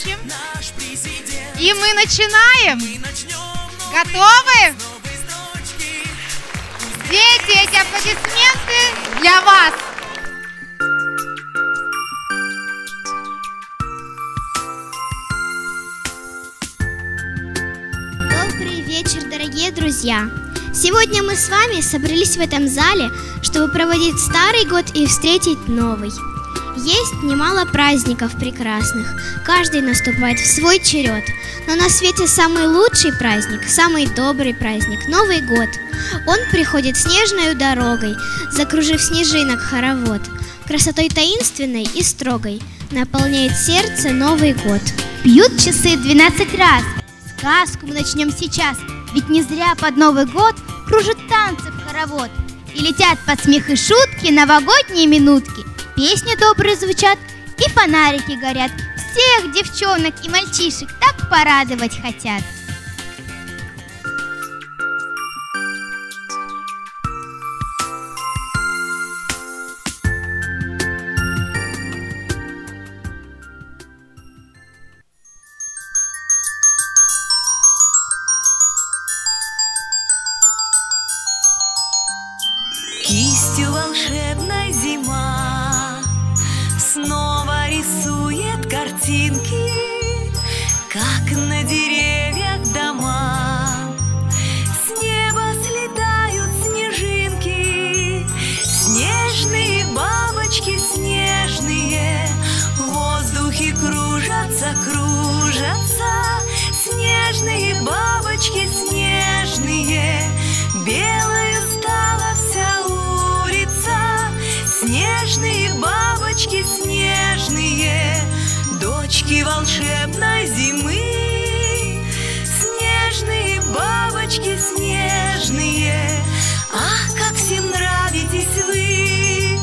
речи. И мы начинаем. Готовы? Дети, эти аплодисменты для вас. Добрый вечер, дорогие друзья! Сегодня мы с вами собрались в этом зале, чтобы проводить старый год и встретить новый. Есть немало праздников прекрасных, каждый наступает в свой черед. Но на свете самый лучший праздник, самый добрый праздник – Новый год. Он приходит снежной дорогой, закружив снежинок хоровод. Красотой таинственной и строгой наполняет сердце Новый год. Бьют часы 12 раз. Сказку мы начнем сейчас, ведь не зря под Новый год кружат танцы в хоровод. И летят под смех и шутки новогодние минутки. Песни добрые звучат и фонарики горят. Всех девчонок и мальчишек так порадовать хотят. Кистью волшебной зима снова рисует картинки, как на деревьях дома. С неба слетают снежинки, снежные бабочки снежные, в воздухе кружатся, кружатся. Снежные бабочки снежные, белою стала вся улица. Снежные бабочки снежные, дочки волшебной зимы. Снежные бабочки снежные, ах, как всем нравитесь вы!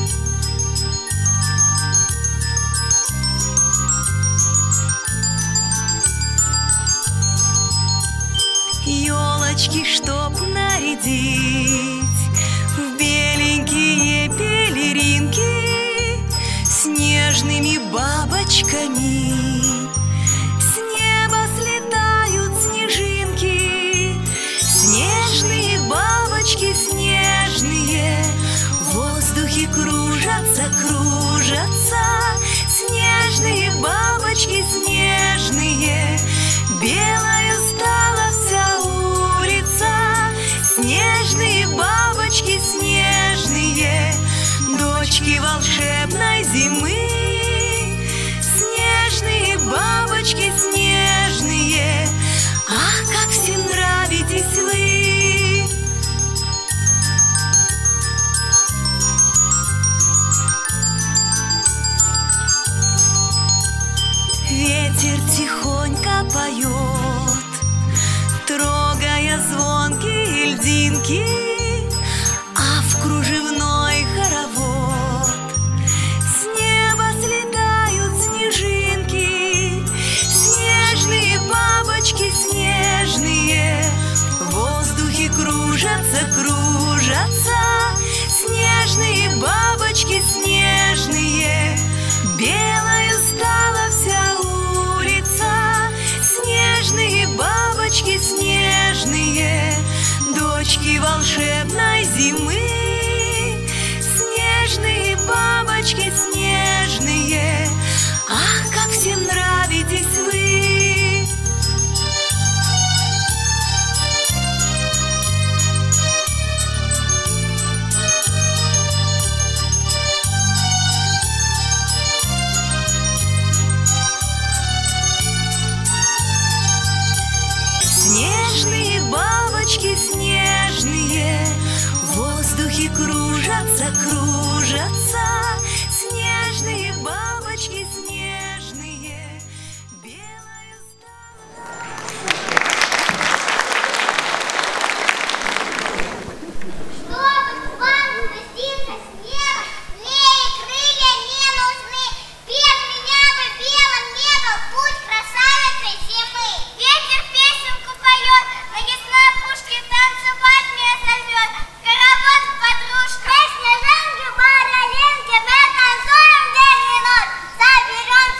Елочки, чтоб нарядить в беленькие пелеринки, снежными бабочками с неба слетают снежинки. Снежные бабочки снежные, в воздухе кружатся, кружатся. Снежные бабочки снежные, белою стала вся улица. Снежные бабочки снежные, дочки волшебной зимы. Снежные бабочки снежные, ах, как всем нравитесь вы! Ветер тихонько поет, трогая звонкие льдинки, а в кружевной хоровод с неба слетают снежинки. Снежные бабочки снежные, в воздухе кружатся, кружатся. Снежные бабочки снежные, белою стала вся улица. Снежные бабочки снежные, дочки волшебной зимы. Снежные бабочки снежные, ах, как всем нравитесь вы! Снежные бабочки снежные, в воздухе кружатся, кружатся. Снежные бабочки снежные, белою Чтобы к вам спуститься с неба, мне и крылья не нужны. Без меня бы белым не был путь красавицы зимы. Ветер песенку поет, на лесной опушке танцевать меня зовет. Хоровод подружка, снежинки, паралинки, мы танцуем день и ночь. Соберем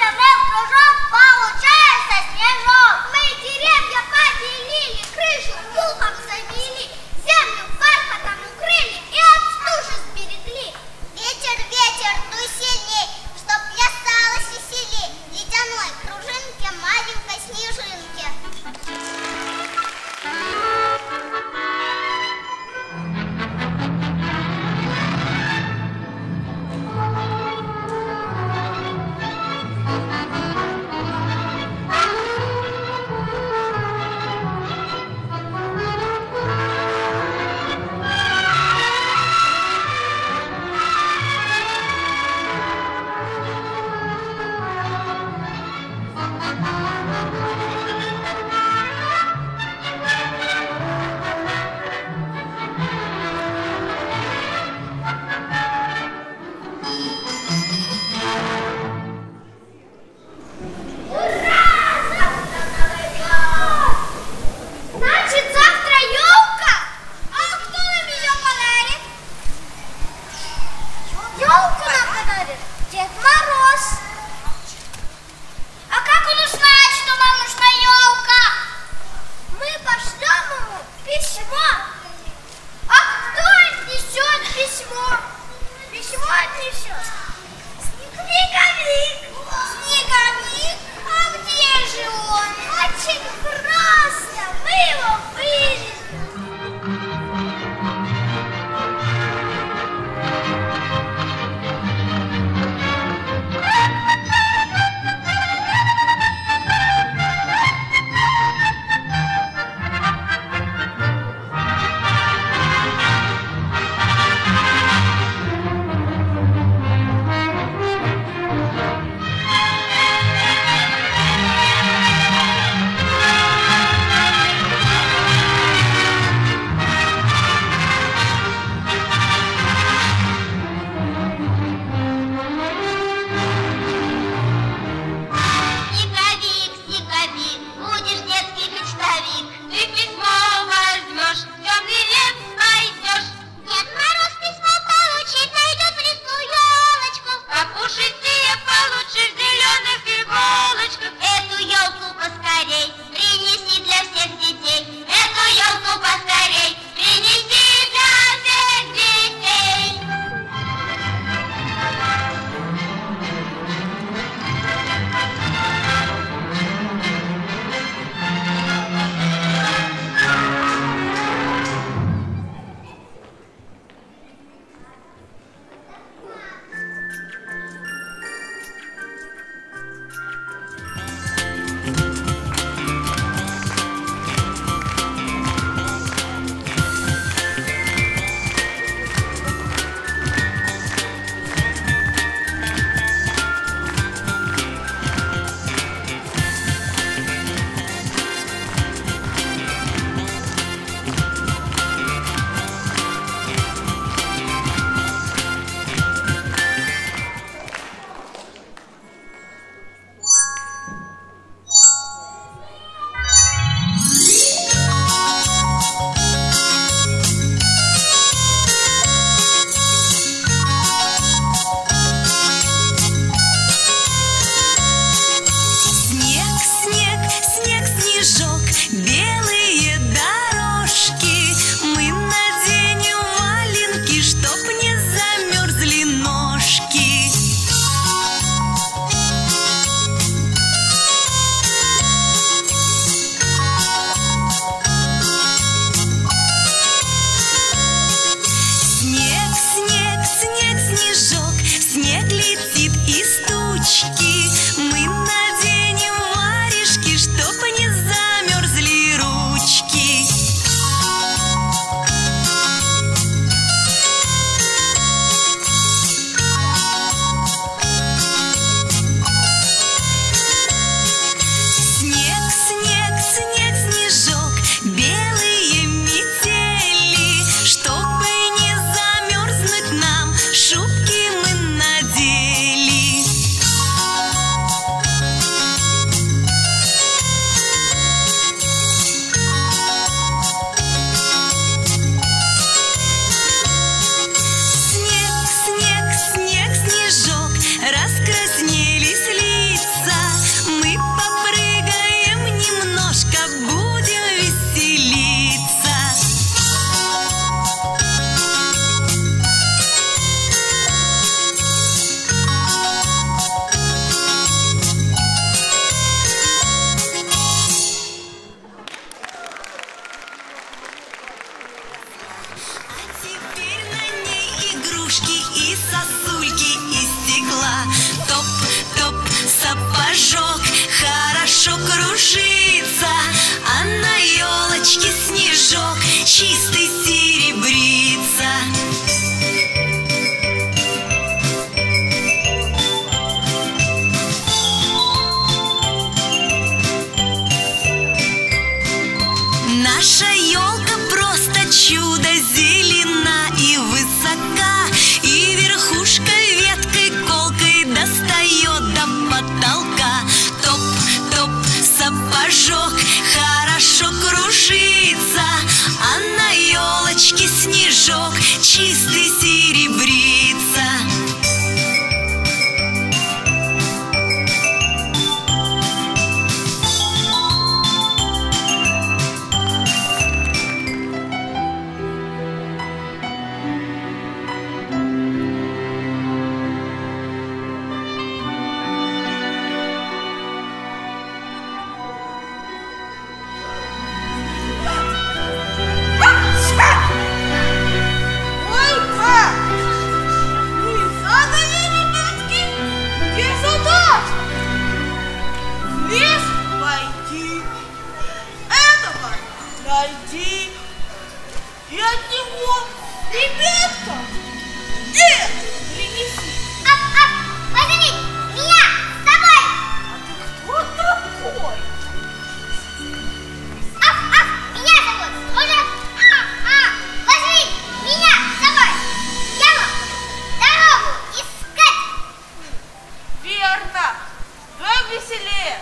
чистый серебрится. Наша елка просто чудо, зелена и высока, и верхушкой, веткой, колкой достает до потолка. Топ-топ, сапожок хорошо кружится, а на елочке снежок чистый серебрится. Найди и от него, ребятка, принеси. Возьми меня с тобой! А ты кто такой? Меня зовут Служак. Возьми меня с собой! Я могу дорогу искать! Верно. Давай веселее.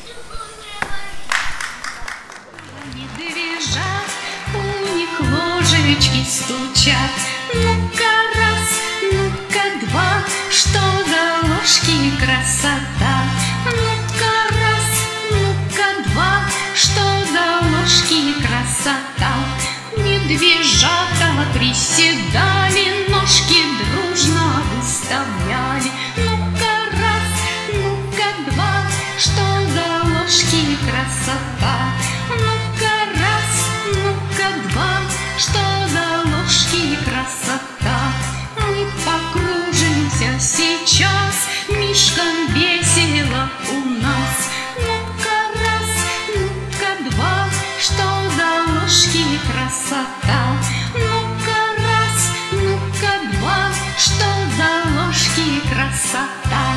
Медвежат, у них ложечки стучат. Ну-ка раз, ну-ка два, что за ложки красота. Ну-ка раз, ну-ка два, что за ложки красота. Медвежата приседали, ножки дружно выставляли. Ну-ка раз, ну-ка два, что за ложки красота. Ну-ка раз, ну-ка два, что за ложки красота. Мы покружимся сейчас, мишкам весело у нас. Ну-ка раз, ну-ка два, что за ложки красота. Ну-ка раз, ну-ка два, что за ложки красота.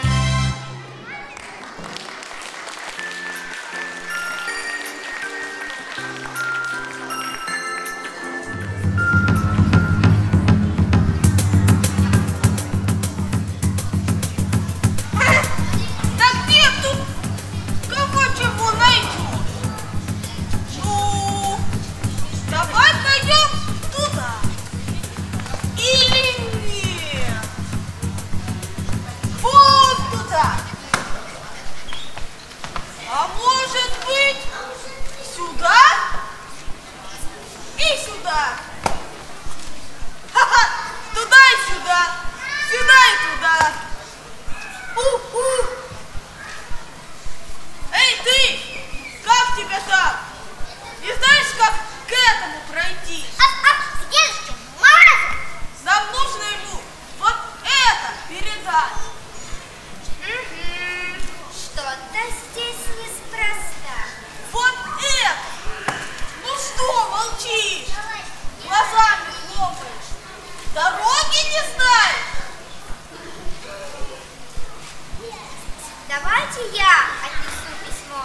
Давайте я отнесу письмо.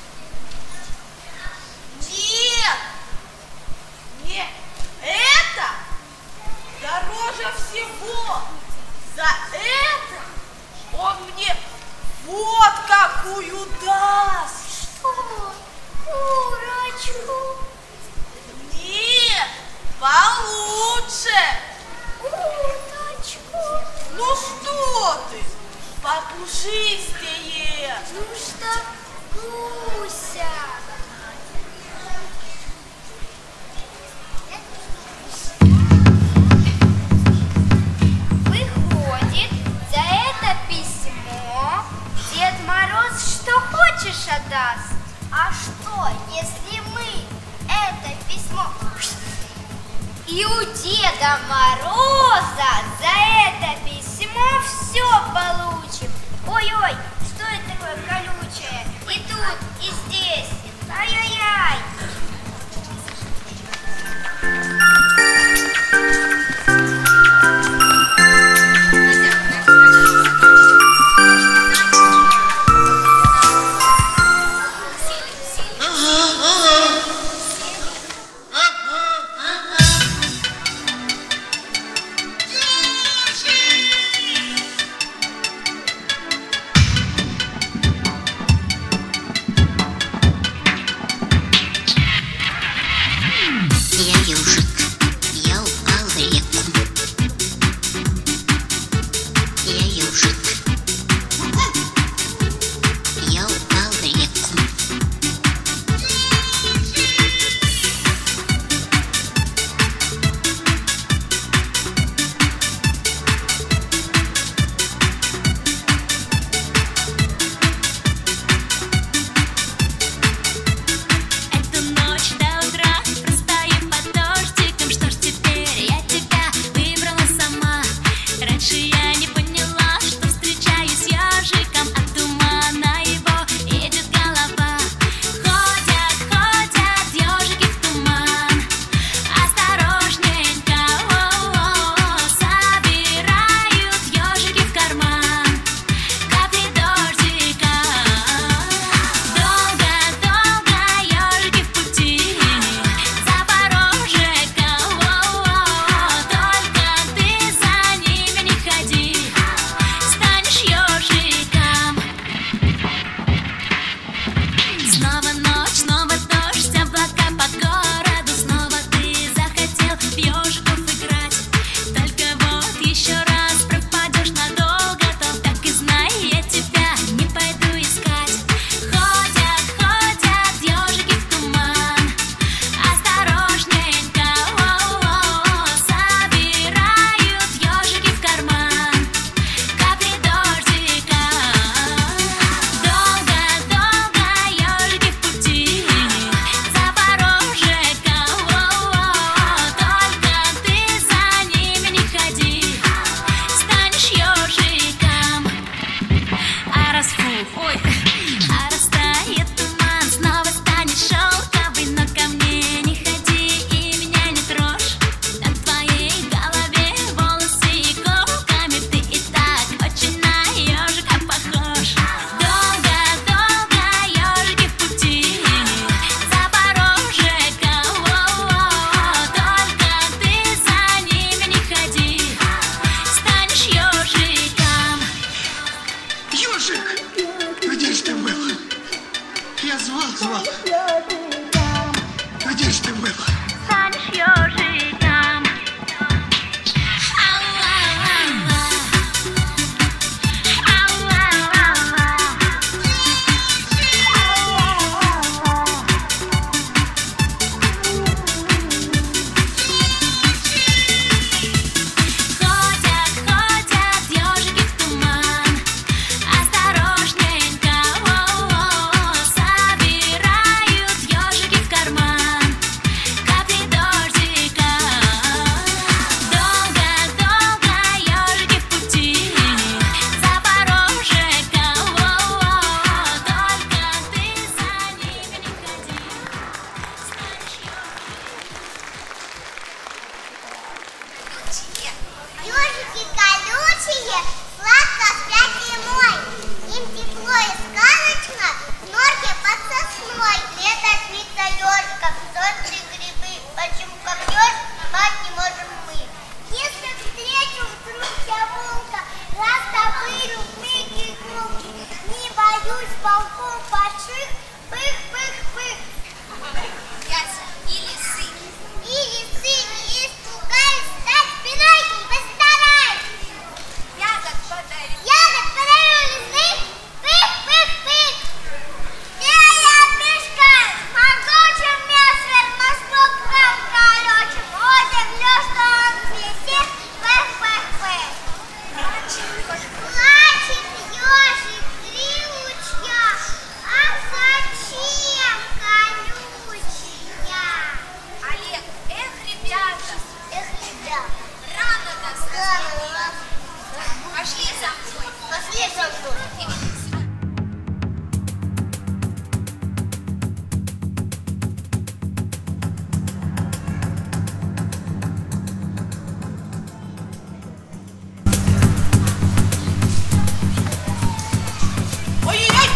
Нет, это дороже всего. За это он мне вот какую даст. Что? Курочку? Нет, получше. Уточку? Ну что ты, попушистее. Ну что, гуся? Выходит, за это письмо Дед Мороз что хочешь отдаст. А что, если мы это письмо и у Деда Мороза за это письмо все получим? Ой-ой, что это такое колючее? И тут, и здесь. Ай-яй-яй. звал. Где ж ты была? Станешь ежиком. Ёжики колючие, сладко спят зимой. Им тепло и сказочно в норке под сосной. Лето снится ёжиком, сочные грибы. Почему как ёжик спать не можем мы? Если встречу вдруг я волка, растопырю пыки громки, не боюсь волков больших, пых-пых-пых. Яся и лисы. И лисы не испугаюсь, стать спиной не постараюсь. Ягод подарю лисы, пых-пых-пых. Белая пышка с могучим мясом, наступком колючим. Удивлю, что он свистит, пых-пых-пых. Плачет ёжик, 3 лучья, а зачем колючая? Олег, ребята, рано нас. Пошли за мной. Пошли за мной. Ой-ой-ой!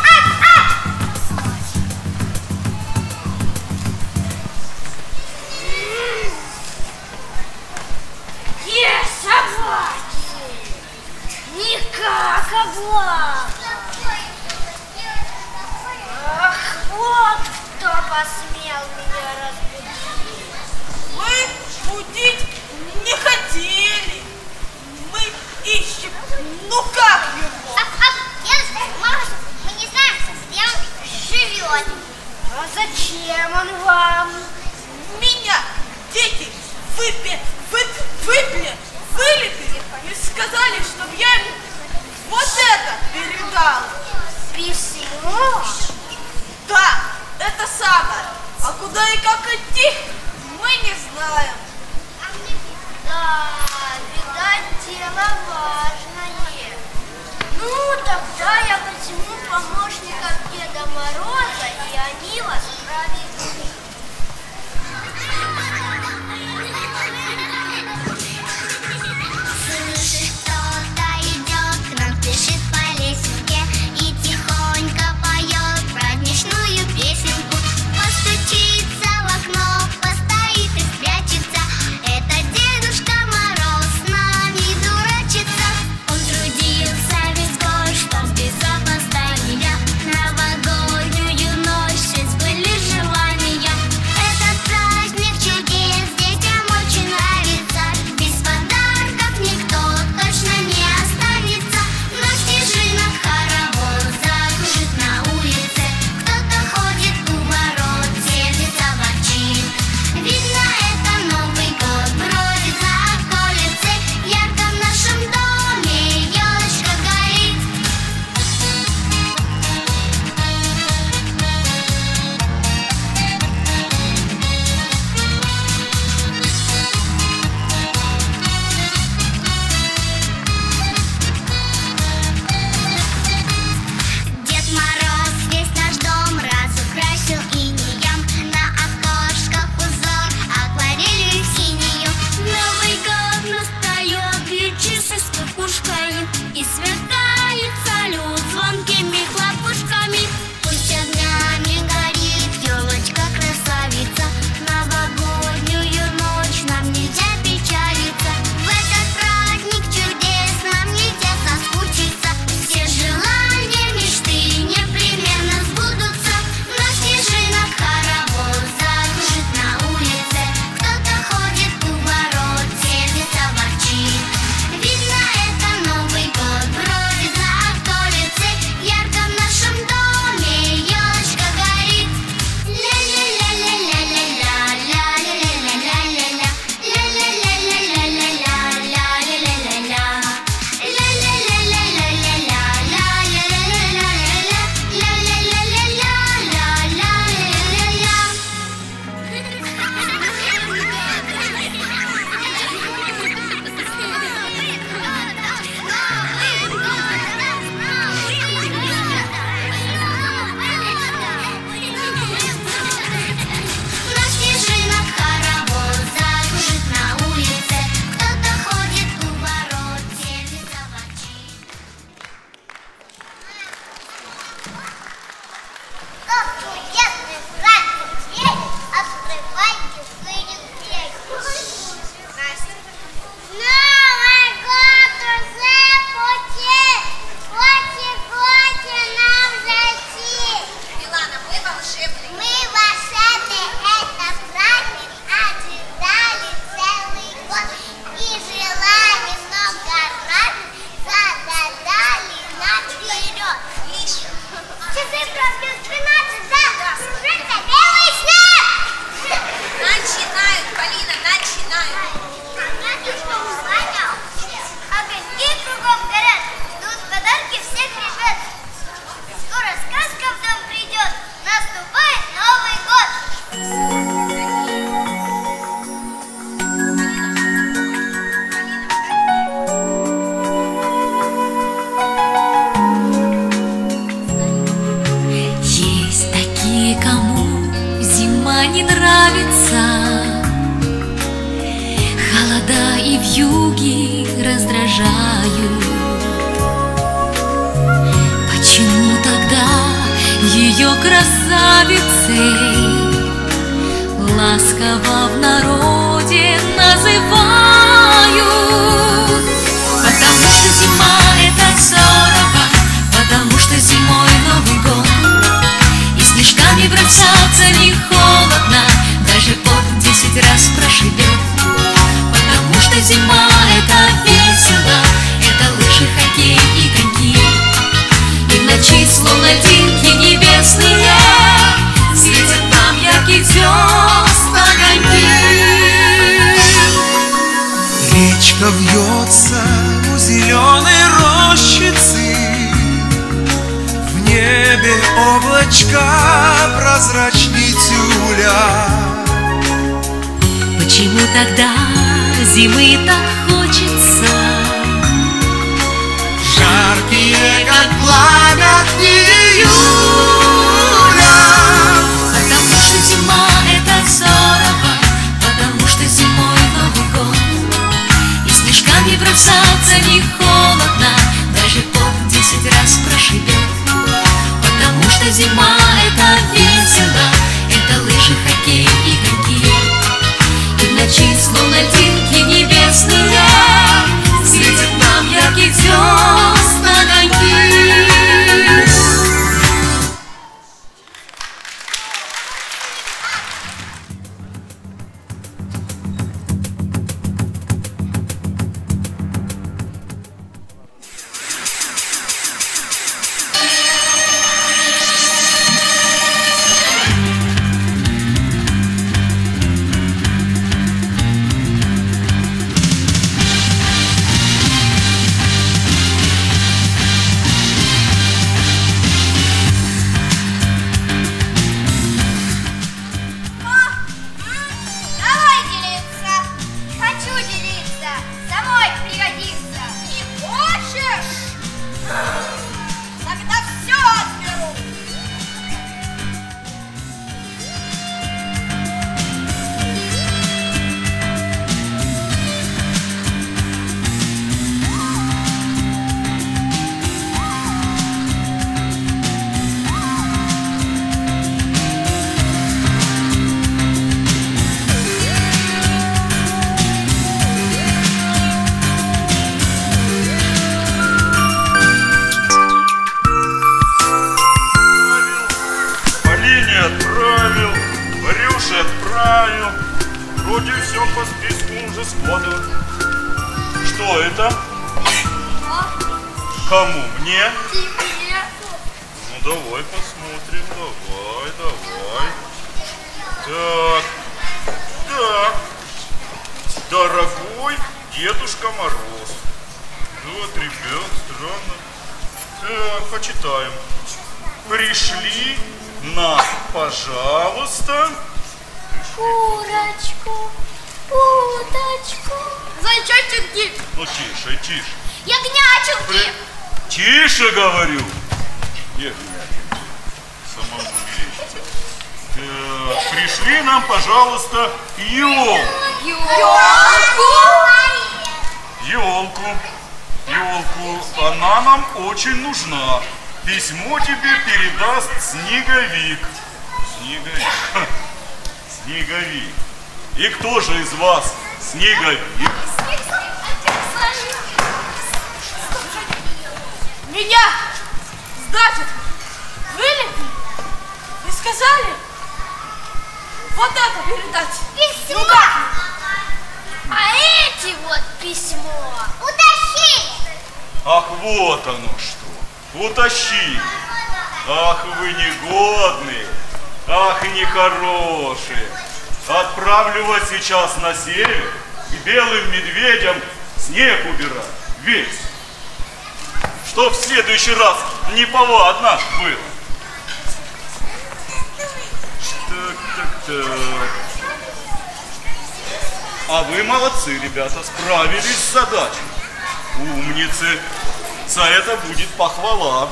Собаки! Никак, облак! Ах, вот кто посмел меня разбудить! Мы будить не хотели. Мы ищем. Ну как его? Дедушка, мамушка, мы не знаем, где он живет. А зачем он вам? Меня дети выпили и сказали, чтобы я им вот это передал. Письмо? Да, это самое. А куда и как идти, мы не знаем. Да, видать, дело важное. Ну, тогда я возьму помощников Деда Мороза, и они вас проведут. Слышишь, кто-то идет, к нам спешит по лесенке и тихонько поет праздничную песенку. Постучится в окно, постоит и спрячется. Это Дедушка Мороз с нами дурачится. Он трудился весь год, чтоб без опоздания новогодний волшебный. Мы волшебный, это праздник, ожидали целый год. И желаний много разных загадали наперед. Часы пробьют 12, да, кружится белый снег. Начинают, Полина, начинают. Огоньки кругом горят, ждут подарки всех ребят. Скоро сказка в дом придет, наступает Новый год. Есть такие, кому зима не нравится, холода и вьюги раздражают. Почему тогда ее красавицей ласково в народе называют? Потому что зима — это здорово, потому что зимой Новый год. И снежками бросаться не холодно, даже пот 10 раз прошибет. Потому что зима — это весело, это лыжи, хоккей и коньки. И в ночи словно динки небесные светят нам ярких звезд огоньки. Речка вьется у зеленой рощицы, в небе облачка прозрачней тюля. Почему тогда зимы так хочется? Жаркие, как пламя июля. Потому что зима — это здорово, потому что зимой Новый год. И снежками бросаться не холодно, даже пот 10 раз прошибет. Потому что зима — это весело, это лыжи, хоккей и коньки. И в ночи словно динки небесные светят нам ярких звезд огоньки. Давай делиться. Хочу делиться, самой пригодится. Не хочешь? Тогда все отберу. Полине отправил, Варюше отправил. Вроде все по списку уже складывают. Что это? Кому? Мне? Ну давай посмотрим, давай. Так. Дорогой Дедушка Мороз. Вот, ребят, странно. Так, почитаем. Пришли нам, пожалуйста, Курочку, уточку, зайчатинки, ну тише. ягнячинки. Тише, говорю. Ягнятинки. Самому мерещится. Так, пришли нам, пожалуйста, елку. Она нам очень нужна. Письмо тебе передаст Снеговик. Снеговик. И кто же из вас Снеговик? Меня, значит, вылепили из сказали вот это передать. Письмо! Ну как? А эти вот письмо утащи! Ах, вот оно что. Утащи. Ах, вы негодные. Ах, нехорошие. Отправлю вас сейчас на север и белым медведям снег убирать. Весь. Что в следующий раз неповадно было. Так. А вы молодцы, ребята, справились с задачей. Умницы. За это будет похвала.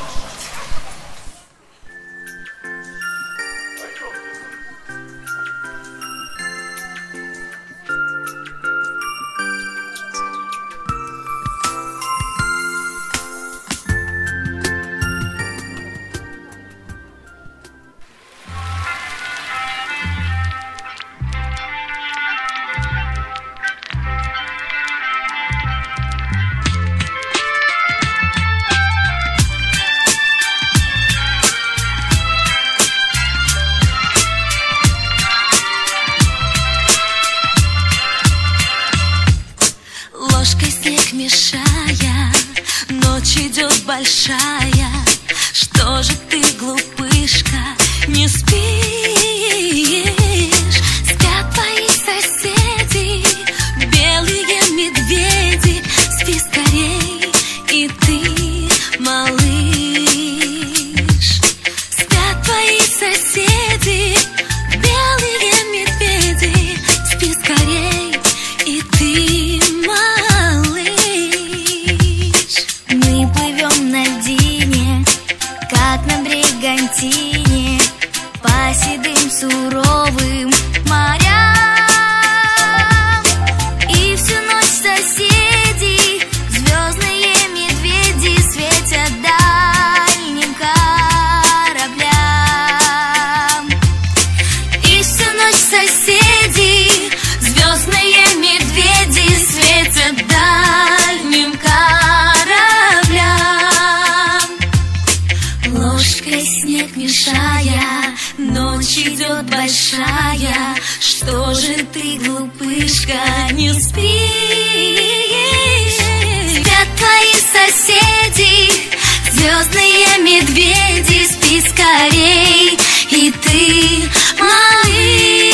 Ложкой снег мешая, ночь идет большая. Что же ты, глупышка, не спишь? Спят твои соседи, белые медведи. Спи скорей, и ты, малыш. Спят твои соседи, белые медведи. Спи скорей, и ты, малыш. Мы плывем на льдине, как на бригантине, по седым суровым морям. И всю ночь соседи, звездные медведи, светят дальним кораблям. И всю ночь соседи, звездные медведи, светят дальним кораблям. Ложкой снег мешая, ночь идет большая. Что же ты, глупышка, не спишь? Спят твои соседи, звездные медведи. Спи скорей, и ты, малыш.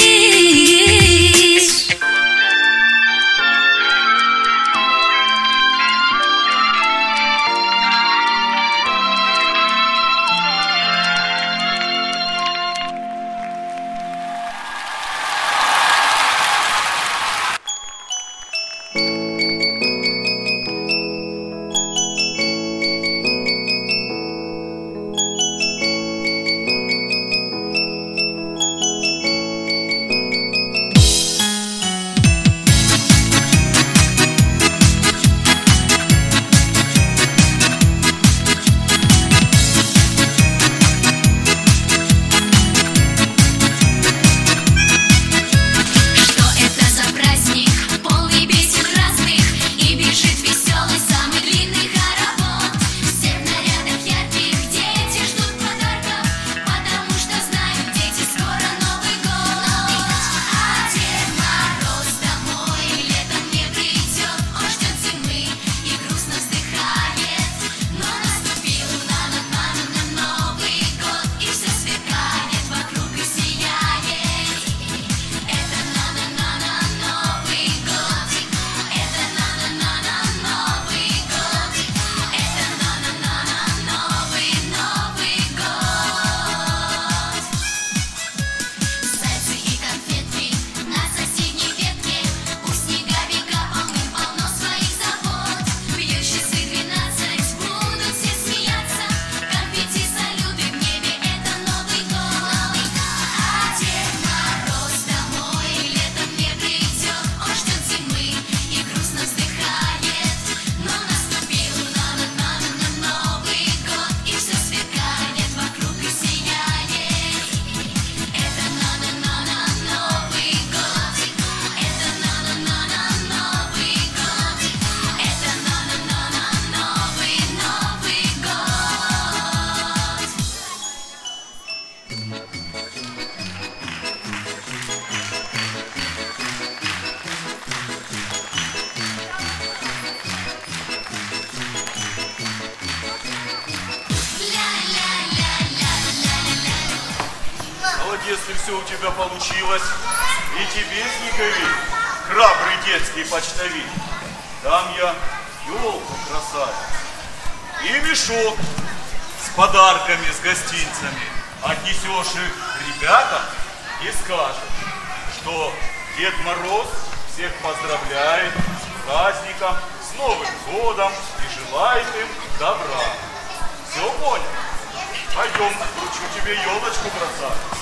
Вот если все у тебя получилось, и тебе, Снеговик, храбрый детский почтовик, дам я елку красавицу и мешок с подарками, с гостинцами. Отнесешь их ребятам и скажешь, что Дед Мороз всех поздравляет с праздником, с Новым годом и желает им добра. Все понял? Пойдем, вручу тебе елочку, красавица.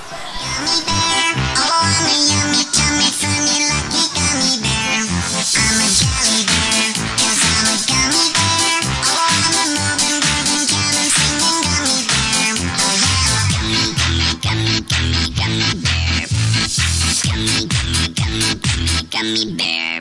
Gummy bear.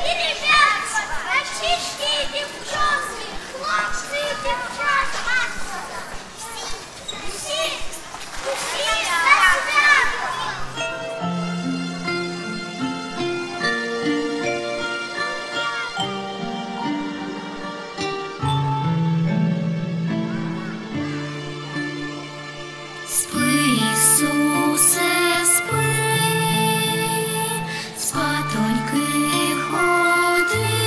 І ребятки, мальчишки і дівчонки, хлопці і дівчатка. Всі на свято. Спи, Ісусе, спи, спатоньки ходи,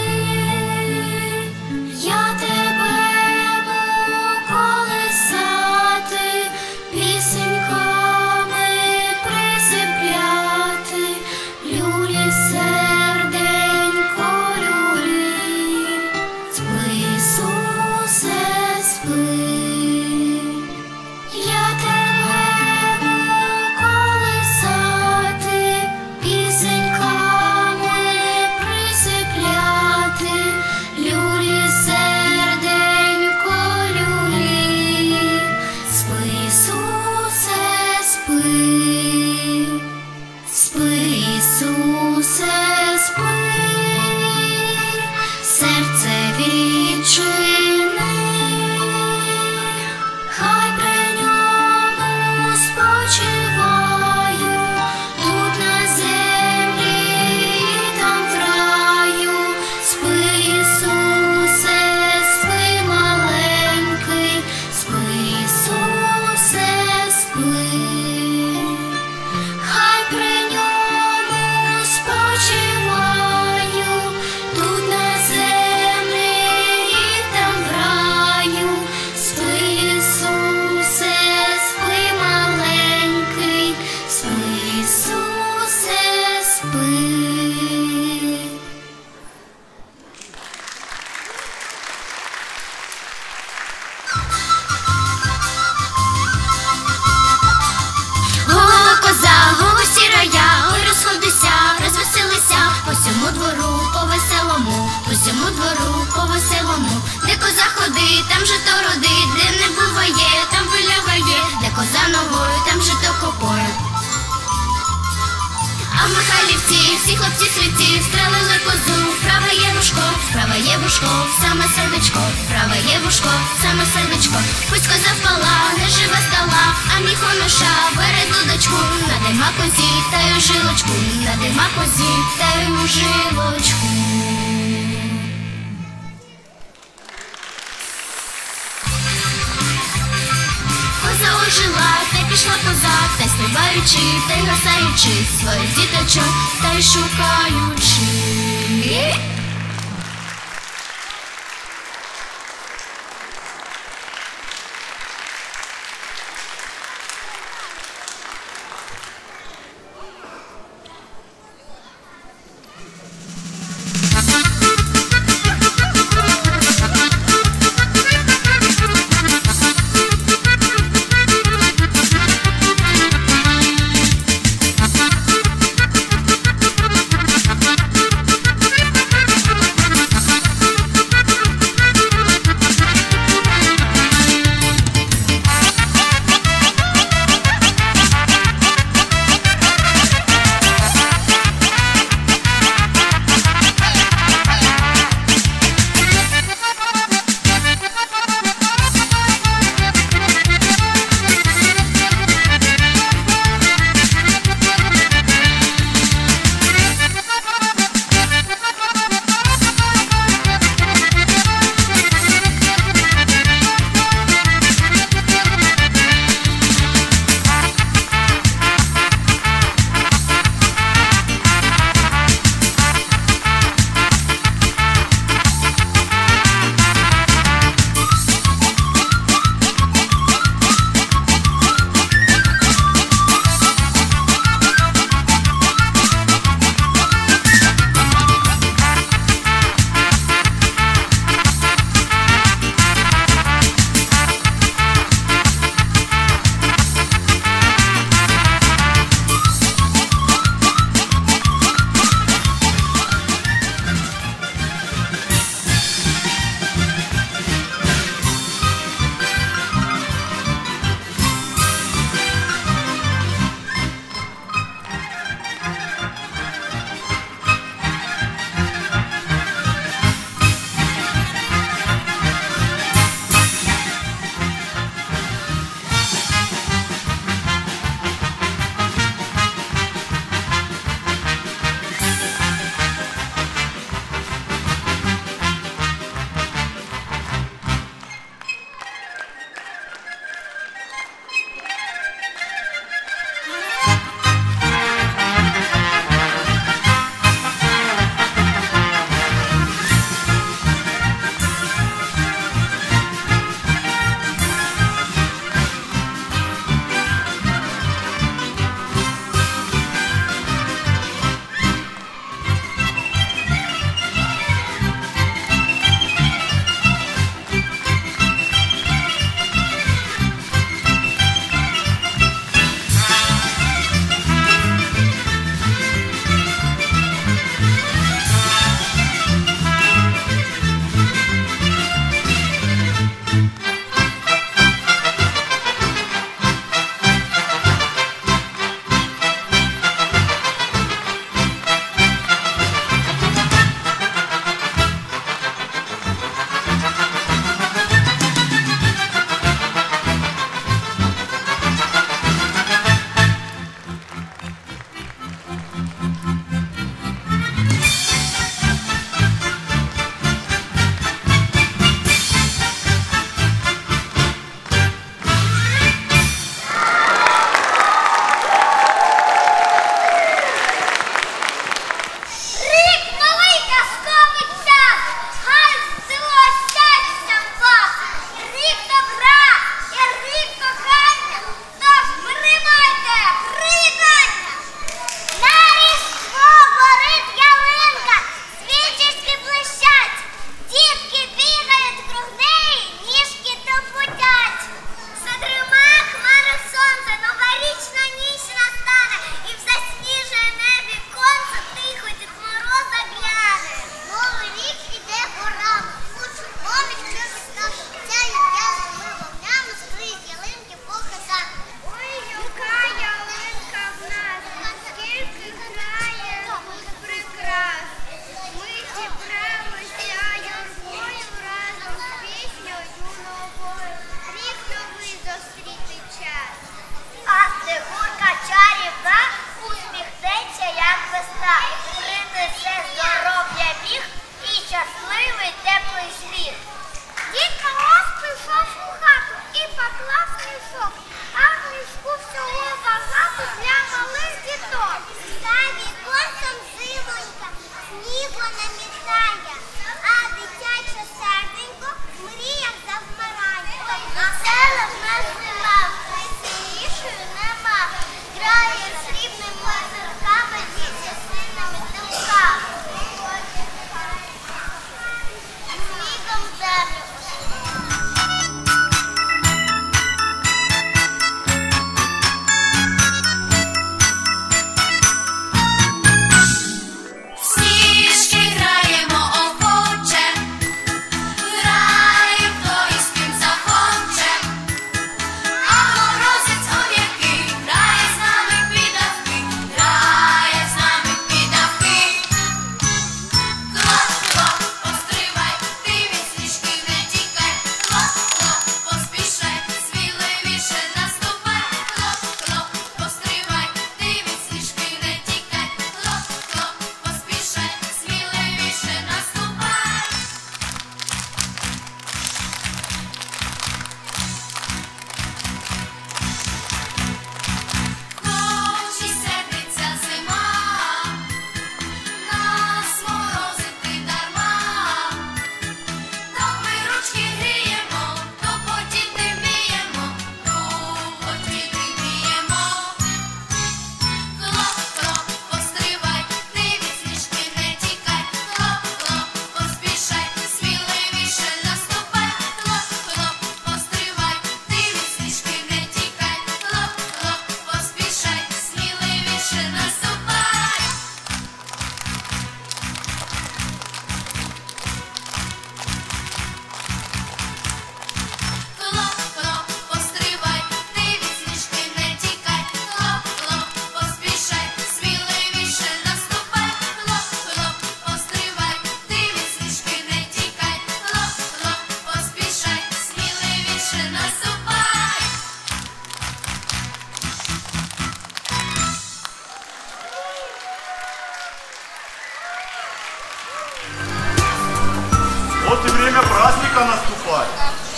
я тебе буду колисати, пісеньками присипляти, люлі, серденько, люлі, спи, Ісусе, спи. Я тебе буду колисати, пісеньками присипляти, люлі, серденько, люлі, спи, Ісусе, спи, спи, Ісусе, спи, серце відчини. Хай при ньому спочиваю, тут на землі і там в раю. Спи, Ісусе, спи, маленький, спи, Ісусе, спи. Хай при ньому спочиваю, тут на землі і там в раю. Спи, Ісусе, спи, маленький, спи, Ісусе, спи. Голова коза, голова сірая, ой, розходися, розвеселися, по всьому двору, по веселому, по всьому двору, по веселому. Де коза ходить, там жито родить, де не буває, там вилягає, де коза ногою, там жито копою. А в Михайлівці всі хлопці світі стрелили козу, вправе є вушко, вправе є вушко, саме сердечко, вправе є вушко, саме сердечко. Пусть коза впала, не жива стала, а мій хомиша бере дудочку, надима козі, та й у жилочку, надима козі, та й у жилочку. Коза ожила, та й пішла коза, та й стрибаючи, та й гасаючи, своїх діточок, та й шукаючи. щасливий теплий світ. Дід Мороз прийшов у хату і поклав мішок, а в мішку всього багато для малих діток. За віконцем зимонька, снігу намітає, а дитяче серденько в мріях завмирає. Весела в нас зима, веселішою нема, грає срібними зірками діти сильними думками. Снігом землю. Вот и время праздника наступает.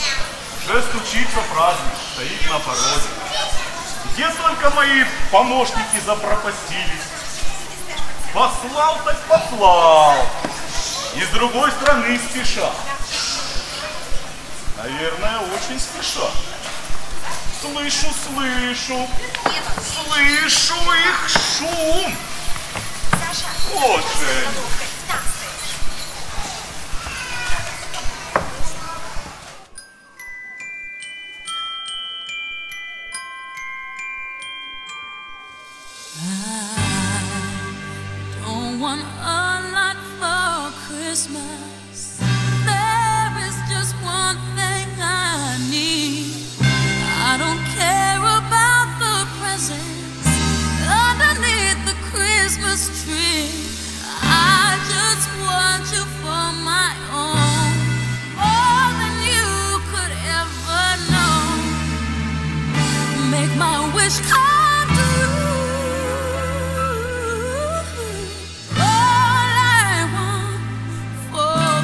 Уже стучится праздник, стоит на пороге. Где только мои помощники запропастились? Послал так послал. Из другой страны спеша. Наверное, очень спеша. Слышу их шум. Вот же. Want a lot for Christmas. There is just one thing I need. I don't care about the presents underneath the Christmas tree. I just want you for my own, more than you could ever know. Make my wish come true. All I want for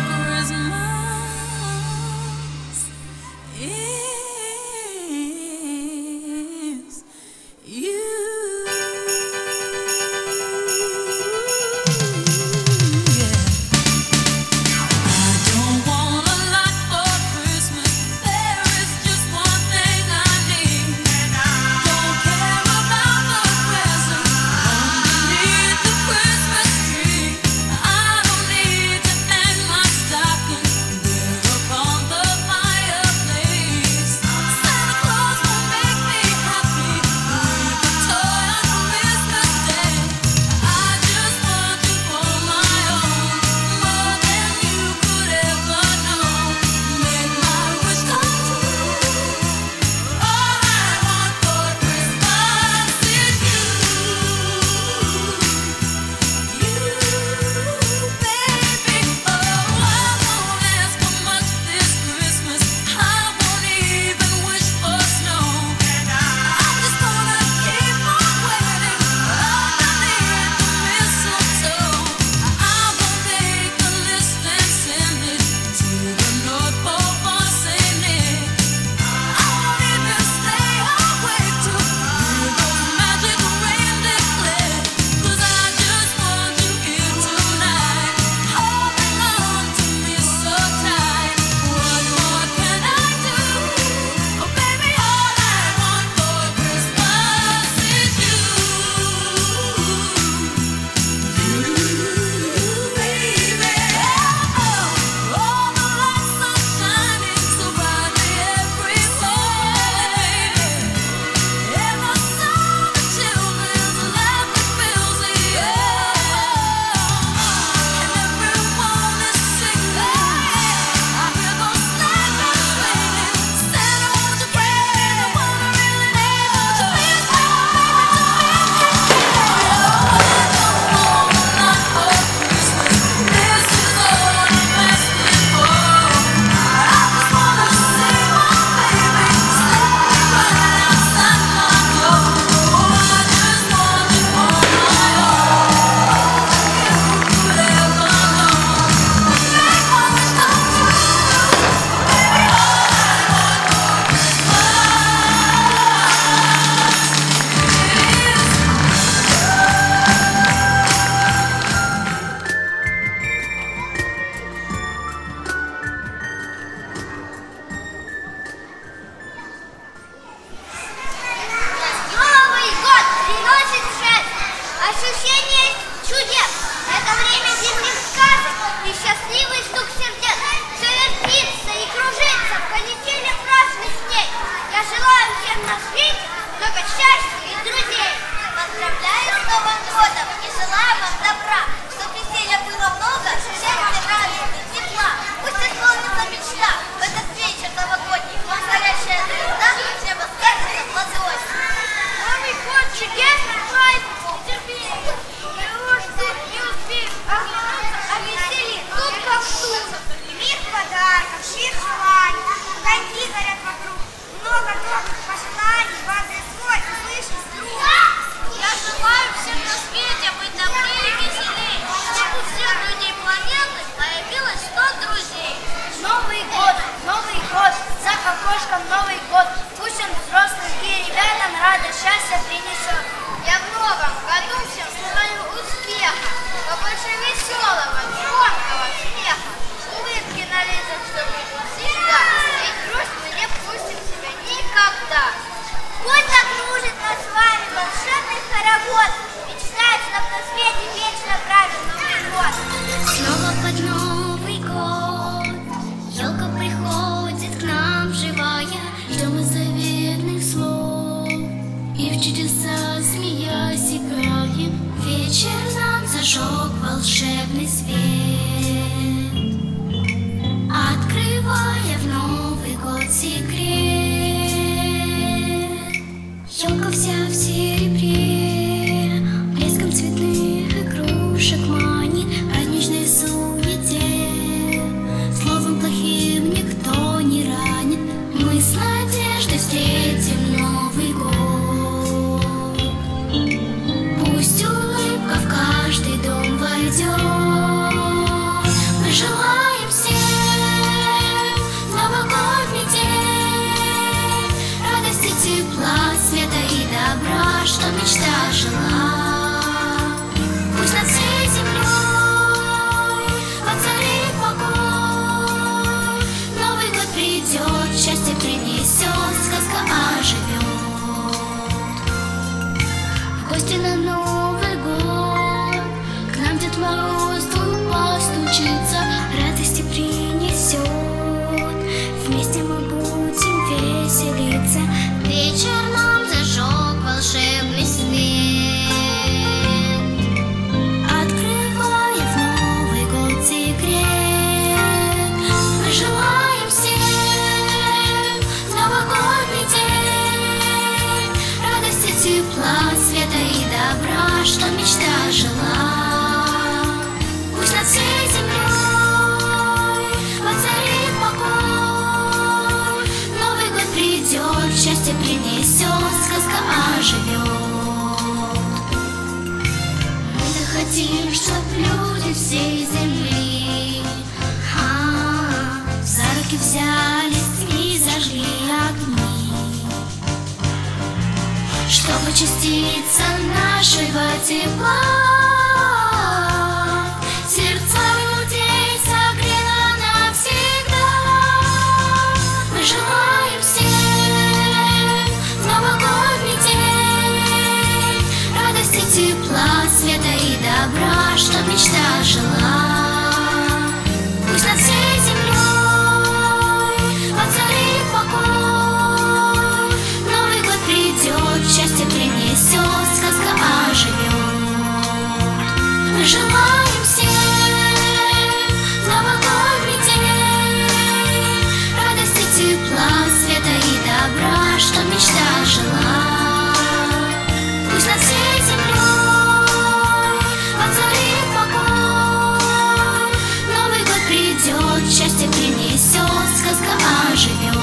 побольше веселого, звонкого смеха, улыбки на лицах, чтобы всегда, ведь грусть мы не пустим себя никогда. Пусть окружит нас с вами волшебный хоровод, мечтает, чтоб на свете вечно правил Новый год. Снова под Новый год елка приходит к нам живая, ждем из заветных слов и в чудеса смеясь играем. Вечер нам зажег волшебный свет, открывая в Новый год секрет. Елка вся в серебре, блеском цветных игрушек манит, праздничной суете. Словом плохим никто не ранит, мы с надеждой встретим Новый год. Пусть улыбка в каждый дом войдет. Мы желаем всем новогодний день радости, тепла, света и добра, что мечта жила. Пусть над всей землей воцарит покой. Новый год придет, счастье принесет, сказка оживет. В гости на Новый год к нам Дед Мороз тут постучится, радости принесет. Вместе мы будем веселиться. Вечер нам зажег волшебный свет, открывая в Новый год секрет. Мы желаем всем новогодний день радости, тепла, света и добра, что мечта жила. Пусть над всей землей воцарит покой. Новый год придет, счастье принесет, сказка оживет. Мы-то хотим, чтоб люди всей земли за руки взялись и зажгли огни, чтобы частица нашего тепла сердца людей согрела навсегда. Мы желаем всем новогодний день радости, тепла, света и добра, что мечта жила. Пусть над всей землей воцарит покой. Новый год придет, счастье принесет, сказка оживет. Мы желаем всем новогодний день радости, тепла, света и добра, что мечта жила. Пусть над всей землей воцарит покой. Новый год придет, счастье принесет, сказка оживет.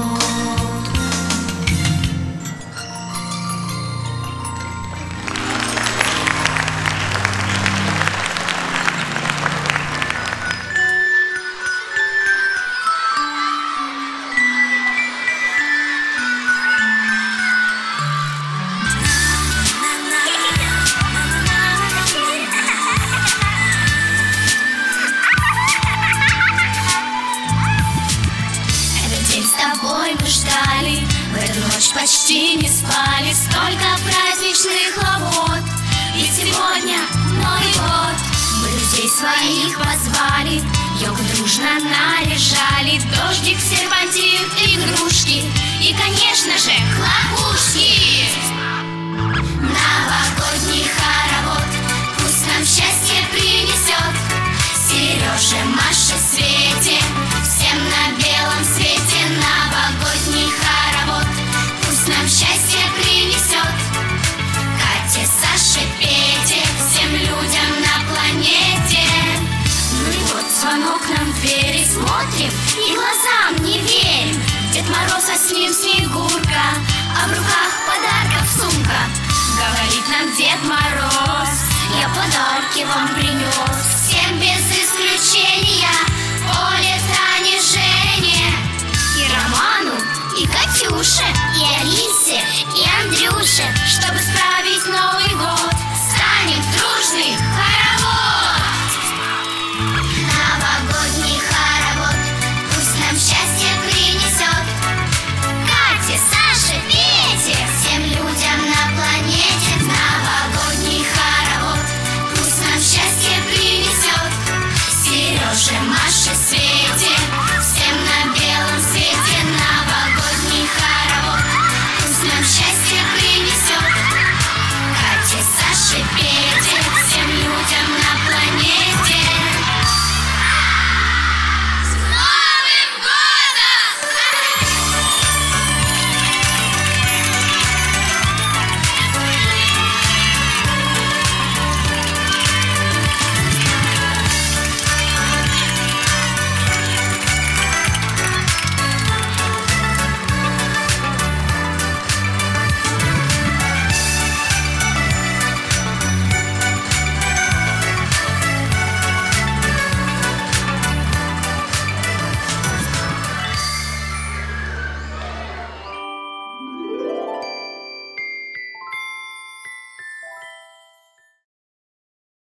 Почти не спали, столько праздничных хлопот. Ведь сегодня Новый год, мы друзей своих позвали, елку дружно наряжали, дождик, серпантин, игрушки и, конечно же, хлопушки. Новогодний хоровод пусть нам счастье принесет. Сереже, Маше, Свете, всем на белом свете новогодний хоровод пусть нам счастье принесет. Кате, Саше, Пете, всем людям на планете. Ну и вот звонок нам в двери, смотрим и глазам не верим. Дед Мороз, а с ним Снегурка, а в руках подарков сумка. Говорит нам Дед Мороз: я подарки вам